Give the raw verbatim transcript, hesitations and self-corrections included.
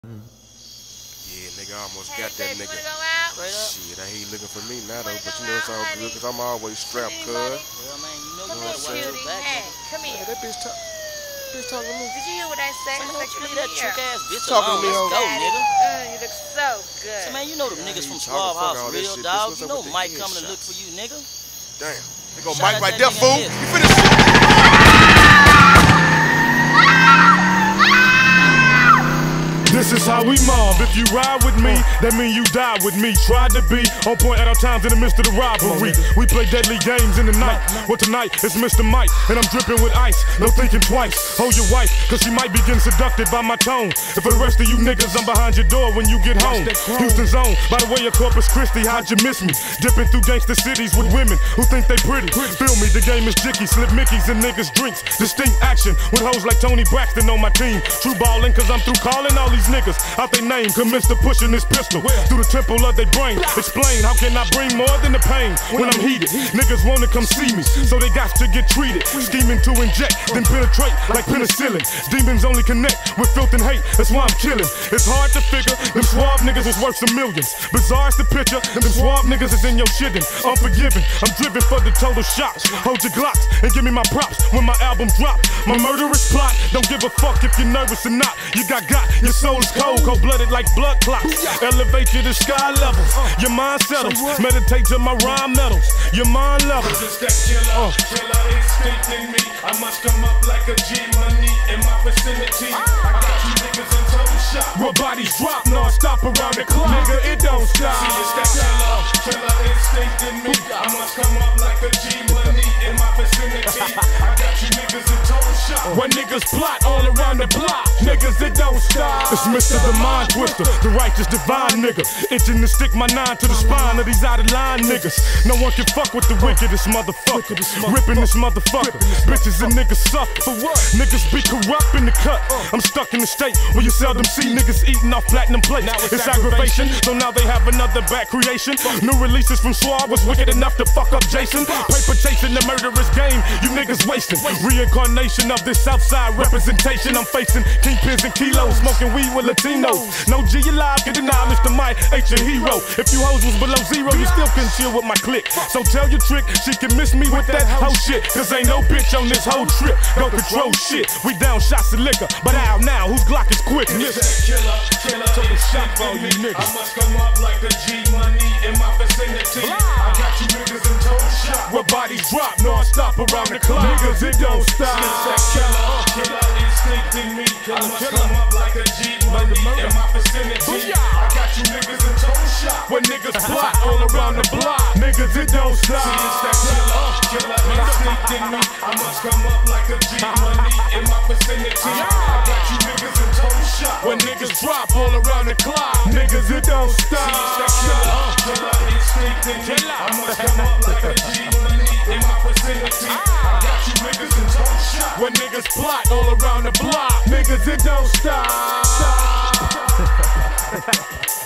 Yeah, nigga, I almost Hey, got that baby, nigga. wanna go out? Shit, I ain't looking for me now though, Wanna but you go know it's out, all honey? good, cause I'm always strapped, cuz. Anybody? Well, man, you know Come you here, gotta watch your cutie. back. Hey, come Man, here. that bitch, talk, bitch talking to me. Did you hear what I said? So, man, I don't said, you come leave that here. trick ass bitch Talking to alone. me, Let's hoe. go, Daddy. nigga. Uh, you look so good. So, man, you know them Yeah, niggas you from talking, Suave fuck House, all that real shit, bitch. dog. What's You up know with the Mike head coming to shots? look for you, nigga. Damn. They go Shout Mike out right that there, nigga fool. Liz. You finna see. This is how we mob. If you ride with me, that mean you die with me. Tried to be on point at all times in the midst of the robbery. We play deadly games in the night. Well, tonight it's Mister Mike, and I'm dripping with ice. No thinking twice. Hold your wife, cause she might be getting seducted by my tone. And for the rest of you niggas, I'm behind your door when you get home. Houston zone, by the way of Corpus Christi, how'd you miss me? Dipping through gangster cities with women who think they pretty. Feel me, the game is jicky. Slip Mickeys and niggas drinks. Distinct action with hoes like Tony Braxton on my team. True ballin', cause I'm through calling all these niggas out they name, commence to pushing this pistol through the temple of their brain. Explain, how can I bring more than the pain when I'm heated? Niggas wanna come see me, so they got to get treated. Scheming to inject, then penetrate like penicillin. Demons only connect with filth and hate, that's why I'm killing. It's hard to figure, them suave niggas was worth some millions. Bizarre is the picture, them suave niggas is in your shittin'. Unforgiving, I'm driven for the total shots. Hold your glocks and give me my props when my album drop. My murderous plot, don't give a fuck if you're nervous or not. You got got, your soul is cold. Cold-blooded like blood clots. Elevate you to sky levels. Your mind settles. Meditate to my rhyme metals. Your mind levels. Just that killer, killer instinct in me. I must come up like a G money in my vicinity. I got you niggas in total shock. Where bodies drop non-stop around the clock. Nigga, it don't stop. See, it's that killer, killer instinct in me. I must come up like a G money in my vicinity. I got you niggas in total shock. When niggas plot all around the block, niggas, it don't stop. It's Mister the Mind Twister, the righteous divine nigga. Itching to stick my nine to the spine of these out of line niggas. No one can fuck with the wickedest motherfucker. Ripping this motherfucker. Bitches and niggas suffer. For what? Niggas be corrupt in the cut. I'm stuck in the state where you seldom see niggas eating off platinum plates. It's aggravation, so now they have another bad creation. New releases from Suave was wicked enough to fuck up Jason. Paper chasing the murderous game, you niggas wasting. Reincarnation of this Southside representation. I'm facing kingpins and kilos, smoking weed with Latinos. No G alive can deny Mister Mike ain't your hero. If you hoes was below zero, you still couldn't chill with my clique. So tell your trick, she can miss me with that hoe shit. Cause ain't no bitch on this whole trip. Go control shit. We down shots of liquor, but how now? Whose Glock is quick? It's that killer, killer instinct in me. I must come up like a G money in my vicinity. I got you niggas in total shock. Where bodies drop non-stop around the clock. Niggas, it don't stop. It's that killer, killer instinct in me. I must come up like a G money in my vicinity. I got you niggas in total shock. When niggas plot all around the block, niggas, it don't stop. See, it's that killer, killer instinct in me. I must come up like a G money in my vicinity. I got you niggas in total shock. When niggas drop all around the clock, niggas, it don't stop. See, it's that killer, killer instinct in me. I must come up like a G money in my vicinity. I got you niggas in total shock. When niggas plot all around the block, niggas, it don't stop.